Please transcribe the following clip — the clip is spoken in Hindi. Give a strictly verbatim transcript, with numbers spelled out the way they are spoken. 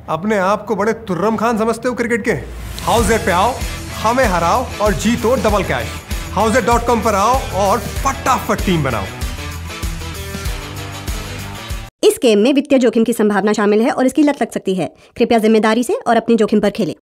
अपने आप को बड़े तुर्रम खान समझते हो क्रिकेट के? हाउस एट पे आओ, हमें हराओ और जीतो double cash. House eight dot com पर आओ और फटाफट टीम बनाओ। इस गेम में वित्तीय जोखिम की संभावना शामिल है और इसकी लत लग सकती है। कृपया जिम्मेदारी से और अपनी जोखिम पर खेलें।